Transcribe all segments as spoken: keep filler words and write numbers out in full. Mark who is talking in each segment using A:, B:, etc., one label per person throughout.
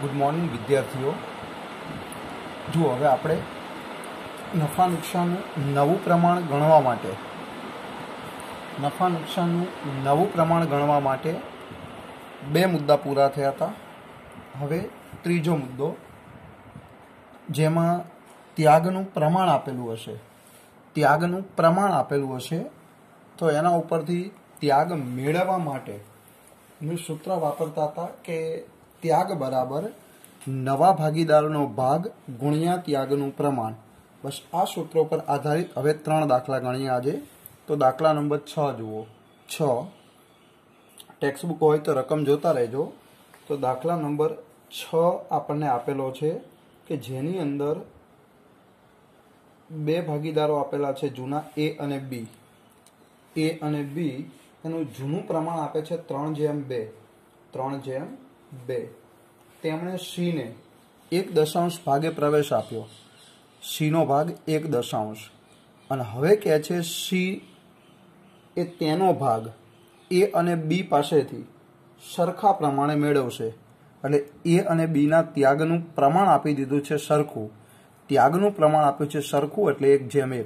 A: Good morning વિદ્યાર્થીઓ। જુઓ, હવે આપણે નફા નુકસાનનું નવું પ્રમાણ ગણવા માટે નફા નુકસાનનું નવું પ્રમાણ ગણવા માટે બે મુદ્દા પૂરા થયા હતા। હવે ત્રીજો મુદ્દો, જેમાં ત્યાગનું પ્રમાણ આપેલું હશે ત્યાગનું પ્રમાણ આપેલું હશે તો એના ઉપરથી ત્યાગ મેળવવા માટેનું સૂત્ર વાપરતા હતા કે ત્યાગ બરાબર નવા ભાગીદારનો ભાગ ગુણ્યા ત્યાગનું પ્રમાણ। બસ આ સૂત્રો પર આધારિત હવે ત્રણ દાખલા ગણીએ આજે। તો દાખલા નંબર છ જુઓ। છ ટેક્સ્ટબુક હોય તો રકમ જોતા રહેજો। તો દાખલા નંબર છ આપણને આપેલો છે કે જેની અંદર બે ભાગીદારો આપેલા છે જૂના, એ અને બી। એ અને બી એનું જૂનું પ્રમાણ આપે છે ત્રણ જેમ બે ત્રણ જેમ બે। તેમણે સીને એક દશાંશ ભાગે પ્રવેશ આપ્યો, સીનો ભાગ એક દશાંશ, અને હવે કહે છે સી એ તેનો ભાગ એ અને બી પાસેથી સરખા પ્રમાણે મેળવશે। એટલે એ અને બીના ત્યાગનું પ્રમાણ આપી દીધું છે સરખું, ત્યાગનું પ્રમાણ આપ્યું છે સરખું, એટલે એક જેમ એક।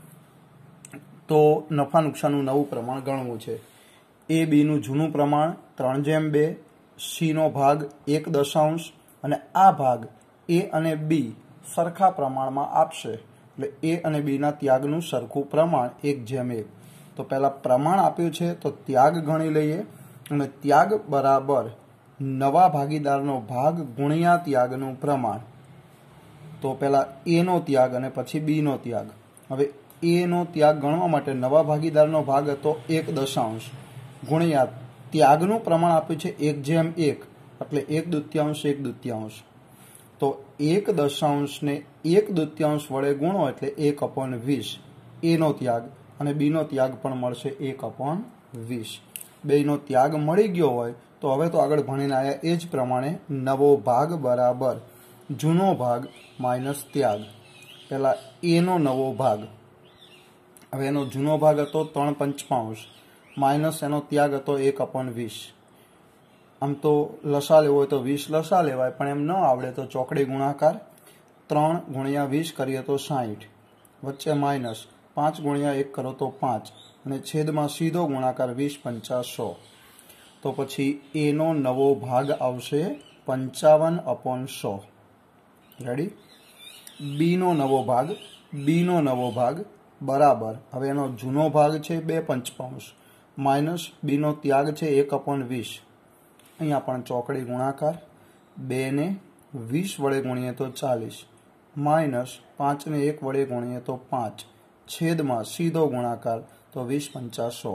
A: તો નફા નુકસાનનું નવું પ્રમાણ ગણવું છે। એ બીનું જૂનું પ્રમાણ ત્રણ જેમ બે, સીનો ભાગ એક દશાંશ, અને આ ભાગ એ અને બી સરખા પ્રમાણમાં આપશે, એટલે એ અને બીના ત્યાગનું સરખું પ્રમાણ એક જેમ એક। તો પહેલાં પ્રમાણ આપ્યું છે તો ત્યાગ ગણી લઈએ, અને ત્યાગ બરાબર નવા ભાગીદારનો ભાગ ગુણ્યા ત્યાગનું પ્રમાણ। તો પહેલાં એનો ત્યાગ અને પછી બીનો ત્યાગ। હવે એનો ત્યાગ ગણવા માટે નવા ભાગીદારનો ભાગ હતો એક દશાંશ ગુણ્યા ત્યાગનું પ્રમાણ આપ્યું છે એક જેમ એક, એટલે એક દૂત્યાંશ એક દૂત્યાંશ। તો એક દશાંશને એક દૂત્યાંશ વડે ગુણો એટલે એક અપોન વીસ એનો ત્યાગ, અને બીનો ત્યાગ પણ મળશે એક અપોન વીસ। બેનો ત્યાગ મળી ગયો હોય તો હવે તો આગળ ભણીને આવ્યા એ જ પ્રમાણે નવો ભાગ બરાબર જૂનો ભાગ માઇનસ ત્યાગ। પહેલાં એનો નવો ભાગ, હવે એનો જૂનો ભાગ હતો ત્રણ પંચમાંશ માઇનસ એનો ત્યાગ હતો એક અપોન વીસ। આમ તો લસા લેવો હોય તો વીસ લસા લેવાય, પણ એમ ન આવડે તો ચોકડી ગુણાકાર ત્રણ ગુણ્યા વીસ કરીએ તો સાહીઠ, વચ્ચે માઇનસ પાંચ ગુણ્યા એક કરો તો પાંચ, અને છેદમાં સીધો ગુણાકાર વીસ પંચા સો। તો પછી એનો નવો ભાગ આવશે પંચાવન અપોન સો। રેડી? બીનો નવો ભાગ બીનો નવો ભાગ બરાબર, હવે એનો જૂનો ભાગ છે બે પંચમાંશ માઇનસ બીનો ત્યાગ છે એક અપોન વીસ, અહીંયા પણ ચોકડી ગુણાકાર, બે ને વીસ વડે ગુણીએ તો ચાલીસ, માઇનસ પાંચને એક વડે ગુણીએ તો પાંચ, છેદમાં સીધો ગુણાકાર તો વીસ પંચા સો।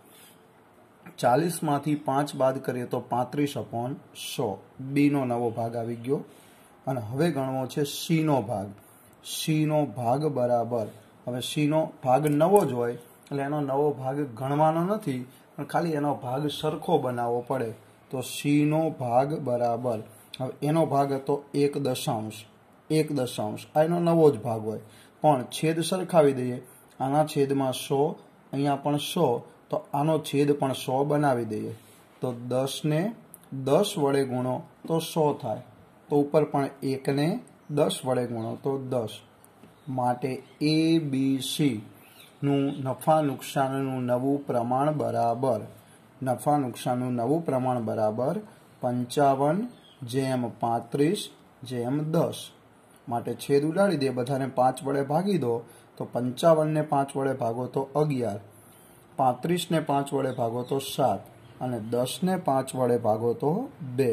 A: ચાલીસમાંથી પાંચ બાદ કરીએ તો પાંત્રીસ અપોન સો। બીનો નવો ભાગ આવી ગયો, અને હવે ગણવો છે સીનો ભાગ। સીનો ભાગ બરાબર, હવે સીનો ભાગ નવો જ હોય એટલે એનો નવો ભાગ ગણવાનો નથી, પણ ખાલી એનો ભાગ સરખો બનાવવો પડે। તો સીનો ભાગ બરાબર, હવે એનો ભાગ હતો એક દશાંશ એક દશાંશ આ એનો નવો જ ભાગ હોય, પણ છેદ સરખાવી દઈએ, આના છેદમાં સો, અહીંયા પણ સો, તો આનો છેદ પણ સો બનાવી દઈએ। તો દસને દસ વડે ગુણો તો સો થાય, તો ઉપર પણ એકને દસ વડે ગુણો તો દસ। માટે એ બી સી નું નફા નુકસાનનું નવું પ્રમાણ બરાબર નફા નુકસાનનું નવું પ્રમાણ બરાબર પંચાવન જેમ પાંત્રીસ જેમ દસ। માટે છેદ ઉડાડી દે, બધાને પાંચ વડે ભાગી દો, તો પંચાવનને પાંચ વડે ભાગો તો અગિયાર, પાંત્રીસને પાંચ વડે ભાગો તો સાત, અને દસને પાંચ વડે ભાગો તો બે।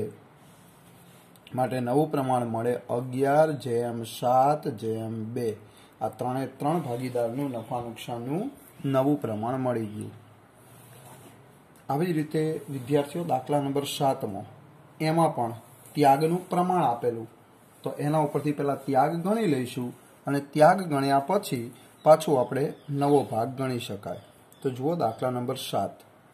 A: માટે નવું પ્રમાણ મળે અગિયાર જેમ સાત જેમ બે। આ ત્રણે ત્રણ ભાગીદારનું નફા નુકસાનનું નવું પ્રમાણ મળી ગયું। આવી જ રીતે વિદ્યાર્થીઓ દાખલા નંબર સાતમો, એમાં પણ ત્યાગનું પ્રમાણ આપેલું, તો એના ઉપરથી પહેલાં ત્યાગ ગણી લઈશું, અને ત્યાગ ગણ્યા પછી પાછું આપણે નવો ભાગ ગણી શકાય। તો જુઓ દાખલા નંબર સાત,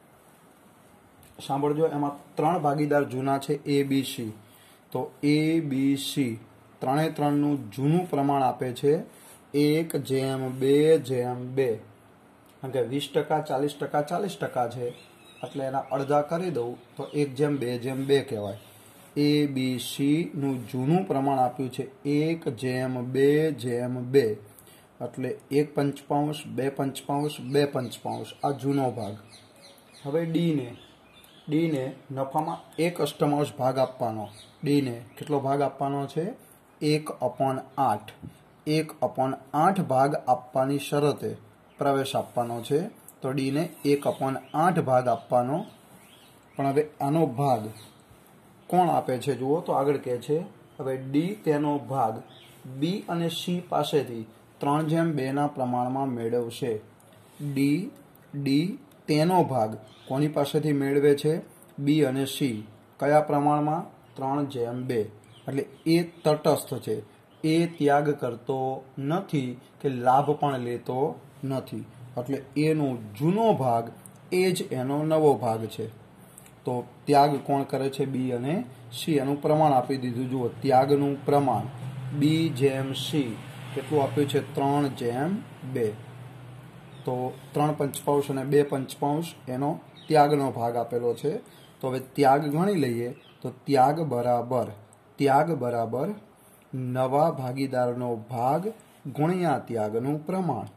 A: સાંભળજો। એમાં ત્રણ ભાગીદાર જૂના છે એ બી સી। તો એ બી સી ત્રણે ત્રણનું જૂનું પ્રમાણ આપે છે એક જેમ બે જેમ બે, કારણ કે વીસ ટકા ચાલીસ ટકા ચાલીસ ટકા છે, એટલે એના અડધા કરી દઉં તો એક જેમ બે જેમ બે કહેવાય। ए बी सी નું જૂનું પ્રમાણ આપ્યું છે એક જેમ બે જેમ બે એટલે એક પંચમાંશ બે પંચમાંશ બે પંચમાંશ આ જૂનો ભાગ. હવે ડી ને ડી ને નફામાં એક અષ્ટમાંશ ભાગ આપવાનો. ડી ને કેટલો ભાગ આપવાનો છે? એક અપોન આઠ. એક અપોન આઠ ભાગ આપવાની શરતે પ્રવેશ આપવાનો છે. તો ડી ને એક અપોન આઠ ભાગ આપવાનો. પણ હવે આનો ભાગ કોણ આપે છે જુઓ તો આગળ કહે છે હવે ડી તેનો ભાગ બી અને સી પાસેથી ત્રણ જેમ બે ના પ્રમાણમાં મેળવશે. ડી ડી તેનો ભાગ કોની પાસેથી મેળવે છે? બી અને સી. કયા પ્રમાણમાં? ત્રણ જેમ બે. એટલે એ તટસ્થ છે, એ ત્યાગ કરતો નથી કે લાભ પણ લેતો નથી. એટલે એનો જૂનો ભાગ એ જ એનો નવો ભાગ છે. તો ત્યાગ કોણ કરે છે? બી અને સી. એનું પ્રમાણ આપી દીધું. જુઓ ત્યાગનું પ્રમાણ બી જેમ સી કેટલું આપ્યું છે? ત્રણ જેમ બે. તો ત્રણ પંચમાંશ અને બે પંચમાંશ એનો ત્યાગનો ભાગ આપેલો છે. તો હવે ત્યાગ ગણી લઈએ તો ત્યાગ બરાબર ત્યાગ બરાબર નવા ભાગીદારનો ભાગ ગુણ્યા ત્યાગનું પ્રમાણ.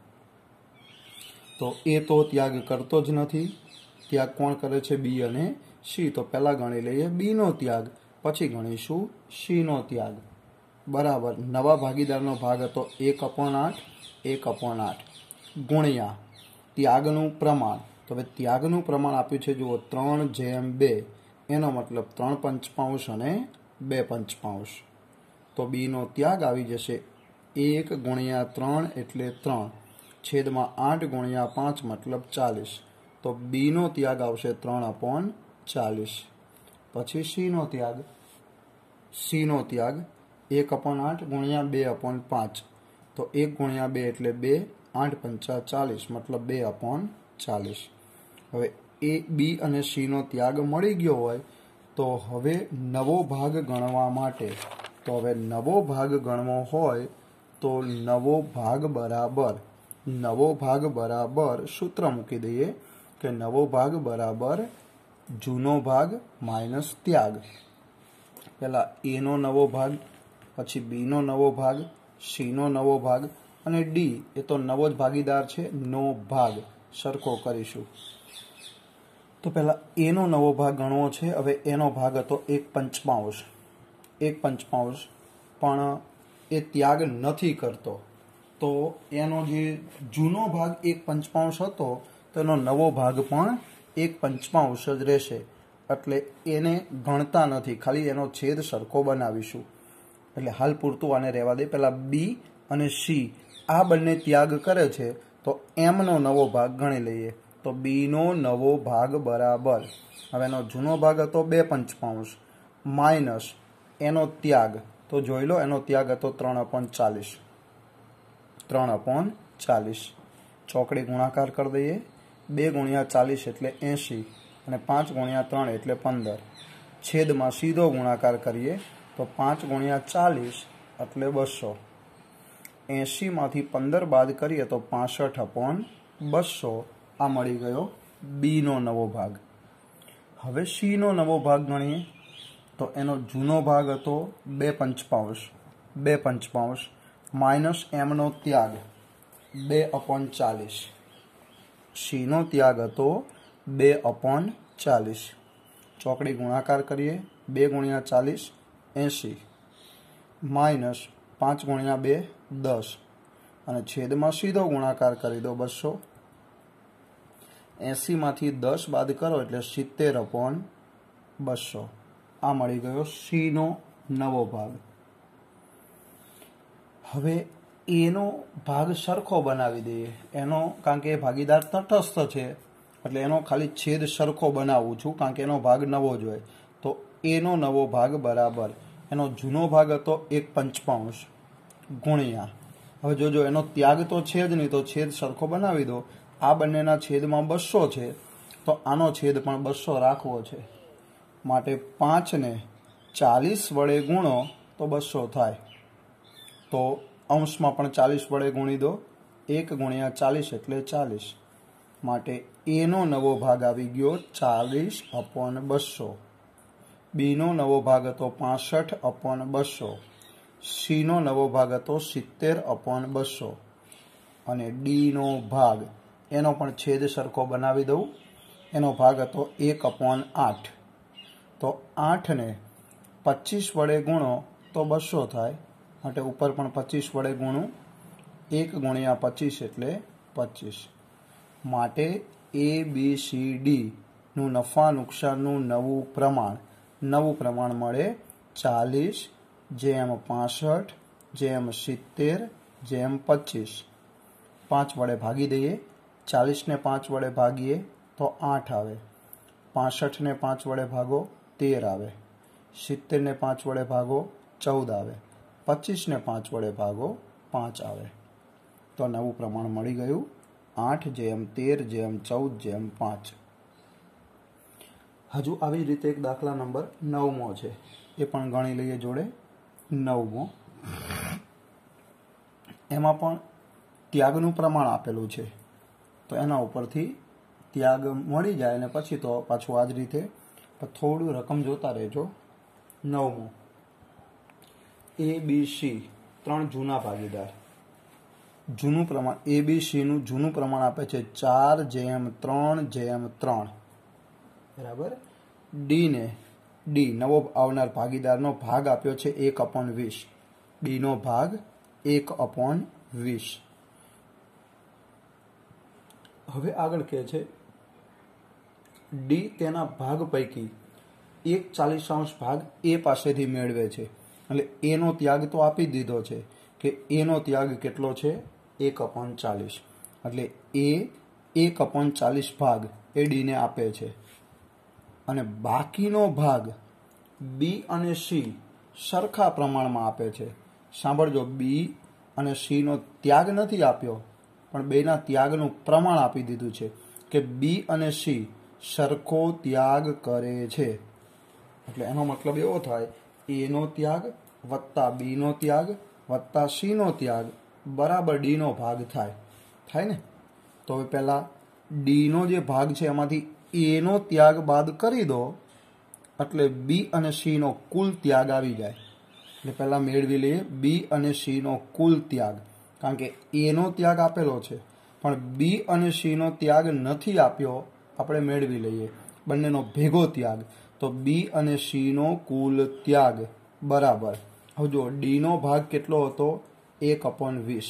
A: તો એ તો ત્યાગ કરતો જ નથી. ત્યાગ કોણ કરે છે? બી અને સી. તો પહેલા ગણી લઈએ બીનો ત્યાગ, પછી ગણીશું સીનો ત્યાગ. બરાબર નવા ભાગીદારનો ભાગ હતો એક અપોન આઠ એક અપોન આઠ ગુણ્યા ત્યાગનું પ્રમાણ. તો હવે ત્યાગનું પ્રમાણ આપ્યું છે જુઓ ત્રણ જેમ બે. એનો મતલબ ત્રણ પંચમાંશ અને બે પંચમાંશ. તો બીનો ત્યાગ આવી જશે એક ગુણ્યા ત્રણ એટલે ત્રણ છેદમાં આઠ ગુણ્યા પાંચ મતલબ ચાલીસ. તો બીનો ત્યાગ આવશે ત્રણ અપોન ચાલીસ. પછી સીનો ત્યાગ સીનો ત્યાગ એક અપોન આઠ ગુણ્યા બે અપોન પાંચ. તો એક ગુણ્યા બે એટલે બે, આઠ પંચા ચાલીસ મતલબ બે અપોન ચાલીસ. હવે એ બી અને સીનો ત્યાગ મળી ગયો હોય તો હવે નવો ભાગ ગણવા માટે તો હવે નવો ભાગ ગણવો હોય તો નવો ભાગ બરાબર નવો ભાગ બરાબર સૂત્ર મૂકી દઈએ કે નવો ભાગ બરાબર જૂનો ભાગ માઇનસ ત્યાગ. પહેલા એનો નવો ભાગ, પછી બીનો નવો ભાગ, સીનો નવો ભાગ અને ડી એ તો નવો જ ભાગીદાર છે, નો ભાગ સરખો કરીશું. તો પહેલા એનો નવો ભાગ ગણવો છે. હવે એનો ભાગ હતો એક પંચમાંશ એક પંચમાંશ પણ એ ત્યાગ નથી કરતો. તો એનો જે જૂનો ભાગ એક પંચમાંશ હતો તો એનો નવો ભાગ પણ એક પંચમાંશ જ રહેશે. એટલે એને ગણતા નથી, ખાલી એનો છેદ સરખો બનાવીશું. એટલે હાલ પૂરતું આને રહેવા દે. પહેલાં બી અને સી આ બંને ત્યાગ કરે છે તો એમનો નવો ભાગ ગણી લઈએ. તો બીનો નવો ભાગ બરાબર હવે એનો જૂનો ભાગ હતો બે પંચમાંશ માઇનસ એનો ત્યાગ. તો જોઈ લો એનો ત્યાગ હતો ત્રણ અપોન ચાલીસ ત્રણ અપોન ચાલીસ. ચોકડી ગુણાકાર કરી દઈએ. બે ગુણ્યા ચાલીસ એટલે એંશી અને પાંચ ગુણ્યા ત્રણ એટલે પંદર. છેદમાં સીધો ગુણાકાર કરીએ તો પાંચ ગુણ્યા ચાલીસ એટલે બસો. એંશીમાંથી પંદર બાદ કરીએ તો પાસઠ અપોન બસો. આ મળી ગયો બીનો નવો ભાગ. હવે સીનો નવો ભાગ ગણીએ તો એનો જૂનો ભાગ હતો બે પંચમાંશ બે પંચમાંશ માઇનસ એમનો ત્યાગ બે અપોન ચાલીસ. સીનો ત્યાગ હતો બે અપોન ચાલીસ. ચોકડી ગુણાકાર કરીએ. બે ગુણ્યા ચાલીસ એંશી માઇનસ પાંચ ગુણ્યા બે દસ અને છેદમાં સીધો ગુણાકાર કરી દો બસો. એંશીમાંથી દસ બાદ કરો એટલે સિત્તેર અપોન બસો. આ મળી ગયો સીનો નવો ભાગ. હવે એનો ભાગ સરખો બનાવી દઈએ. એનો કારણ કે એ ભાગીદાર તટસ્થ છે એટલે એનો ખાલી છેદ સરખો બનાવું છું કારણ કે એનો ભાગ નવો જ હોય. તો એનો નવો ભાગ બરાબર એનો જૂનો ભાગ હતો એક પંચમાંશ ગુણ્યા. હવે જોજો એનો ત્યાગ તો છે જ નહીં તો છેદ સરખો બનાવી દો. આ બંનેના છેદમાં બસો છે તો આનો છેદ પણ બસો રાખવો છે. માટે પાંચને ચાલીસ વડે ગુણો તો બસો થાય. તો અંશમાં પણ ચાલીસ વડે ગુણી દો. એક ગુણ્યા ચાલીસ એટલે ચાલીસ. માટે એનો નવો ભાગ આવી ગયો ચાલીસ અપોન બસો. બીનો નવો ભાગ હતો પાસઠ અપોન બસો, સીનો નવો ભાગ હતો સિત્તેર અપોન બસો અને ડીનો ભાગ એનો પણ છેદ સરખો બનાવી દઉં. એનો ભાગ હતો એક અપોન આઠ. તો આઠને પચીસ વડે ગુણો તો બસો થાય, માટે ઉપર પણ પચીસ વડે ગુણું. એક ગુણ્યા પચીસ એટલે પચીસ. માટે એ બી સી ડીનું નફા નુકસાનનું નવું પ્રમાણ નવું પ્રમાણ મળે ચાલીસ જેમ પાસઠ જેમ સિત્તેર જેમ પચીસ. પાંચ વડે ભાગી દઈએ. ચાલીસને પાંચ વડે ભાગીએ તો આઠ આવે. પાસઠને પાંચ વડે ભાગો તેર આવે. સિત્તેરને પાંચ વડે ભાગો ચૌદ આવે. પચીસને પાંચ વડે ભાગો પાંચ આવે. તો નવું પ્રમાણ મળી ગયું આઠ જેમ તેર જેમ ચૌદ જેમ પાંચ. હજુ આવી રીતે એક દાખલા નંબર નવમો છે, એ પણ ગણી લઈએ જોડે. નવમો, એમાં પણ ત્યાગનું પ્રમાણ આપેલું છે, તો એના ઉપરથી ત્યાગ મળી જાય અને પછી તો પાછું આ જ રીતે થોડું રકમ જોતા રહેજો. નવમો, એ બી સી ત્રણ જૂના ભાગીદાર. જૂનું પ્રમાણ એ બી સીનું જૂનું પ્રમાણ આપે છે ચાર જેમ ત્રણ જેમ ત્રણ. બરાબર. ડીને ડી નવો આવનાર ભાગીદારનો ભાગ આપ્યો છે એક અપોન વીસ. ડીનો ભાગ એક અપોન વીસ. હવે આગળ કહે છે ડી તેના ભાગ પૈકી એક ચાલીસાંશ ભાગ એ પાસેથી મેળવે છે. એટલે એનો ત્યાગ તો આપી દીધો છે કે એનો ત્યાગ કેટલો છે એક અપોન ચાલીસ. એટલે એ એક અપોન ચાલીસ ભાગ એ ડીને આપે છે અને બાકીનો ભાગ બી અને સી સરખા પ્રમાણમાં આપે છે. સાંભળજો, બી અને સીનો ત્યાગ નથી આપ્યો, પણ બેના ત્યાગનું પ્રમાણ આપી દીધું છે કે બી અને સી સરખો ત્યાગ કરે છે. એટલે એનો મતલબ એવો થાય એનો ત્યાગ વત્તા બીનો ત્યાગ વત્તા સીનો ત્યાગ બરાબર ડીનો ભાગ થાય થાય ને. તો હવે પહેલાં ડીનો જે ભાગ છે એમાંથી એનો ત્યાગ બાદ કરી દો એટલે બી અને સીનો કુલ ત્યાગ આવી જાય. એટલે પહેલાં મેળવી લઈએ બી અને સીનો કુલ ત્યાગ, કારણ કે એનો ત્યાગ આપેલો છે પણ બી અને સીનો ત્યાગ નથી આપ્યો. આપણે મેળવી લઈએ બંનેનો ભેગો ત્યાગ. તો બી અને સીનો કુલ ત્યાગ બરાબર. હવે જો ડીનો ભાગ કેટલો હતો એક અપોન વીસ.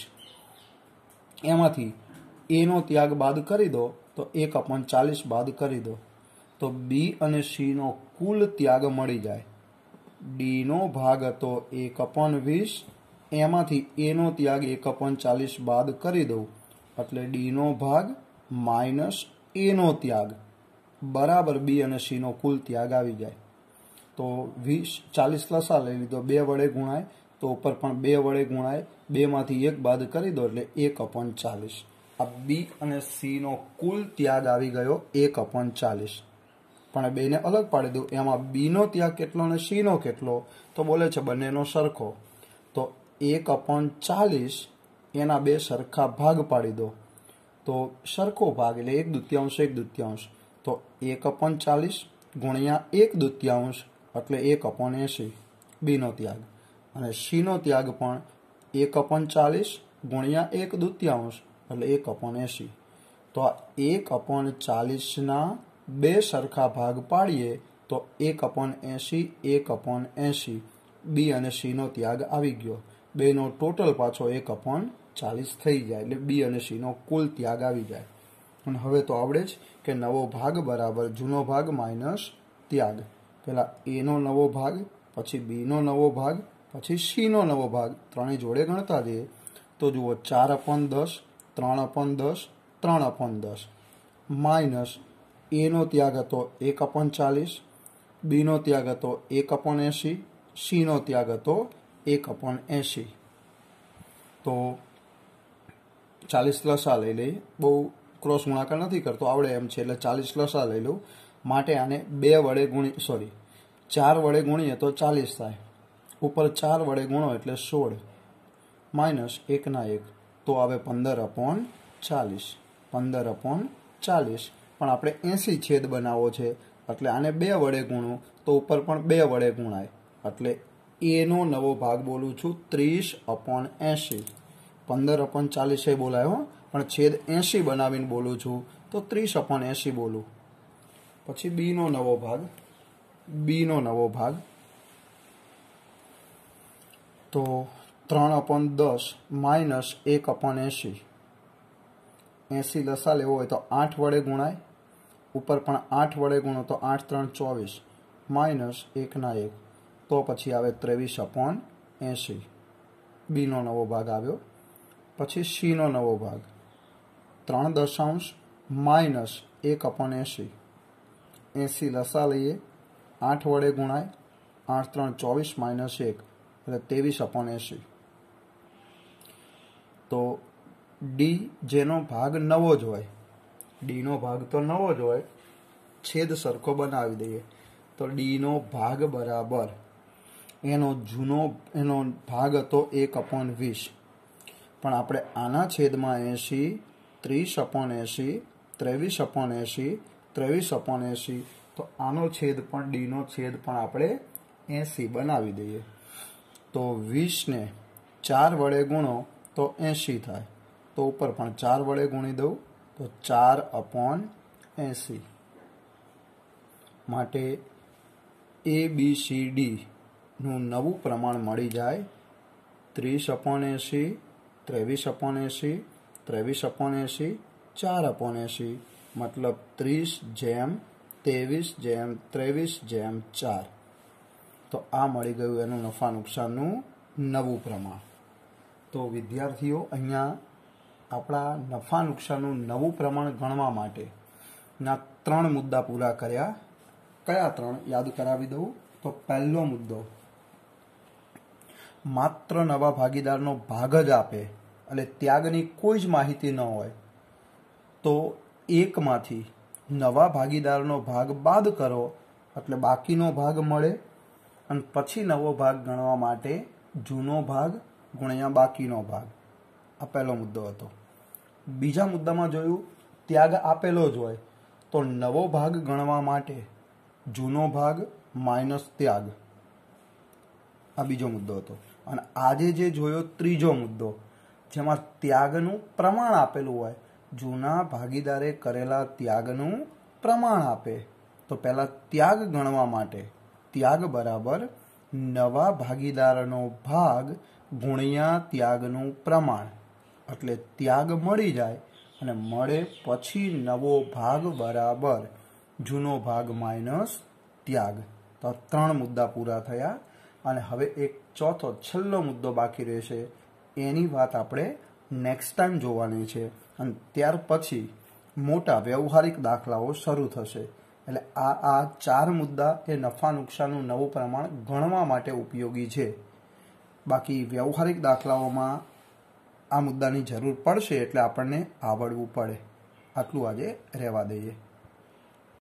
A: એમાંથી એનો ત્યાગ બાદ કરી દો તો એક અપોન ચાલીસ બાદ કરી દો તો બી અને સીનો કુલ ત્યાગ મળી જાય. ડીનો ભાગ હતો એક અપોન વીસ, એમાંથી એનો ત્યાગ એક અપોન ચાલીસ બાદ કરી દઉં એટલે ડીનો ભાગ માઇનસ એનો ત્યાગ બરાબર બી અને સીનો કુલ ત્યાગ આવી જાય. તો વીસ ચાલીસ લસા લઈ લીધો, બે વડે ગુણાય તો ઉપર પણ બે વડે ગુણાય. બેમાંથી એક બાદ કરી દો એટલે એક અપોન ચાલીસ. આ બી અને સીનો કુલ ત્યાગ આવી ગયો એક અપોન ચાલીસ. પણ બેને અલગ પાડી દઉં. એમાં બીનો ત્યાગ કેટલો અને સીનો કેટલો, તો બોલે છે બંનેનો સરખો. તો એક અપોન ચાલીસ એના બે સરખા ભાગ પાડી દો તો સરખો ભાગ એટલે એક દૂત્યાંશ એક દૂત્યાંશ. તો એક અપોન ચાલીસ ગુણ્યા એક દૂત્યાંશ એટલે એક અપોન એંશી બીનો ત્યાગ. અને સીનો ત્યાગ પણ એક અપોન ચાલીસ ગુણ્યા એક દૂત્યાંશ એટલે એક અપોન એંશી. તો આ એક અપોન ચાલીસના બે સરખા ભાગ પાડીએ તો એક અપોન એંશી એક અપોન એંશી બી અને સીનો ત્યાગ આવી ગયો. બેનો ટોટલ પાછો એક અપોન ચાલીસ થઈ જાય. એટલે બી અને સીનો કુલ ત્યાગ આવી જાય. અને હવે તો આવડે જ કે નવો ભાગ બરાબર જૂનો ભાગ માઇનસ ત્યાગ. પહેલાં એનો નવો ભાગ, પછી બીનો નવો ભાગ, પછી સીનો નવો ભાગ, ત્રણેય જોડે ગણતા જઈએ તો જુઓ ચાર અપોન દસ, ત્રણ અપોન દસ, ત્રણ અપોન દસ માઇનસ એનો ત્યાગ હતો એક અપોન ચાલીસ, બીનો ત્યાગ હતો એક અપોન એંશી, સીનો ત્યાગ હતો એક અપોન એંશી. તો ચાલીસ લસા લઈ લઈએ. બહુ ક્રોસ ગુણાકાર નથી કરતો, આવડે એમ છે એટલે ચાલીસ લસા લઈ લઉં. માટે આને બે વડે ગુણી સોરી ચાર વડે ગુણીએ તો ચાલીસ થાય. ઉપર ચાર વડે ગુણો એટલે સોળ માઇનસ એકના એક તો આવે પંદર અપોન ચાલીસ. પંદર અપોન ચાલીસ. પણ આપણે એંશી છેદ બનાવવો છે એટલે આને બે વડે ગુણું તો ઉપર પણ બે વડે ગુણાય એટલે એનો નવો ભાગ બોલું છું ત્રીસ અપોન એંશી. પંદર અપોન ચાલીસ એ બોલાયો પણ છેદ એંશી બનાવીને બોલું છું તો ત્રીસ અપોન એંશી બોલું. પછી બીનો નવો ભાગ બીનો નવો ભાગ તો ત્રણ અપોન દસ માઇનસ એક અપોન એંશી. એંશી લસા લેવો હોય તો આઠ વડે ગુણાય, ઉપર પણ આઠ વડે ગુણો તો આઠ ત્રણ ચોવીસ માઇનસ એકના એક, તો પછી આવે ત્રેવીસ અપોન એંશી. બીનો નવો ભાગ આવ્યો. પછી સીનો નવો ભાગ ત્રણ દશાંશ માઇનસ એક અપોન એંશી. એંશી લસા લઈએ, આઠ વડે ગુણાય, આઠ ત્રણ ચોવીસ માઇનસ એક એટલે ત્રેવીસ અપોન એંશી. તો ડી જેનો ભાગ નવો જ હોય, ડીનો ભાગ તો નવો જ હોય, છેદ સરખો બનાવી દઈએ તો ડીનો ભાગ બરાબર એનો જૂનો એનો ભાગ હતો એક અપોન વીસ, પણ આપણે આના છેદમાં એંશી, ત્રીસ અપોન એંશી, ત્રેવીસ અપોન એંશી, ત્રેવીસ અપોન એંશી, તો આનો છેદ પણ ડીનો છેદ પણ આપણે એંશી બનાવી દઈએ. તો વીસને ચાર વડે ગુણો તો એંશી થાય, તો ઉપર પણ ચાર વડે ગુણી દઉં તો ચાર અપોન એંશી. માટે એ બી સી ડીનું નવું પ્રમાણ મળી જાય ત્રીસ અપોન એંશી, ત્રેવીસ અપોન એંશી, ત્રેવીસ અપોન એંશી, ચાર અપોન એંશી, મતલબ ત્રીસ જેમ ત્રેવીસ જેમ ત્રેવીસ જેમ ચાર. તો આ મળી ગયું એનું નફા નુકસાનનું નવું પ્રમાણ. તો વિદ્યાર્થીઓ અહીંયા આપણા નફા નુકસાનનું નવું પ્રમાણ ગણવા માટેના ત્રણ મુદ્દા પૂરા કર્યા. કયા ત્રણ યાદ કરાવી દઉં તો પહેલો મુદ્દો, માત્ર નવા ભાગીદારનો ભાગ જ આપે એટલે ત્યાગની કોઈ જ માહિતી ન હોય તો એકમાંથી નવા ભાગીદારનો ભાગ બાદ કરો એટલે બાકીનો ભાગ મળે, અને પછી નવો ભાગ ગણવા માટે જૂનો ભાગ ગુણ્યા બાકીનો ભાગ. આ પહેલો મુદ્દો હતો. બીજા મુદ્દામાં જોયું ત્યાગ આપેલો જ હોય તો નવો ભાગ ગણવા માટે જૂનો ભાગ માઇનસ ત્યાગ. આ બીજો મુદ્દો હતો. અને આજે જે જોયો ત્રીજો મુદ્દો, જેમાં ત્યાગનું પ્રમાણ આપેલું હોય, જૂના ભાગીદારે કરેલા ત્યાગનું પ્રમાણ આપે તો પહેલા ત્યાગ ગણવા માટે ત્યાગ બરાબર નવા ભાગીદારનો ભાગ ગુણ્યા ત્યાગનું પ્રમાણ, એટલે ત્યાગ મળી જાય અને મળે પછી નવો ભાગ બરાબર જૂનો ભાગ માઇનસ ત્યાગ. તો આ ત્રણ મુદ્દા પૂરા થયા. અને હવે એક ચોથો છેલ્લો મુદ્દો બાકી રહેશે, એની વાત આપણે નેક્સ્ટ ટાઈમ જોવાની છે. અને ત્યાર પછી મોટા વ્યવહારિક દાખલાઓ શરૂ થશે. એટલે આ આ ચાર મુદ્દા એ નફા નુકસાનનું નવું પ્રમાણ ગણવા માટે ઉપયોગી છે. બાકી વ્યવહારિક દાખલાઓમાં આ મુદ્દાની જરૂર પડશે એટલે આપણને આવડવું પડે. આટલું આજે રહેવા દઈએ.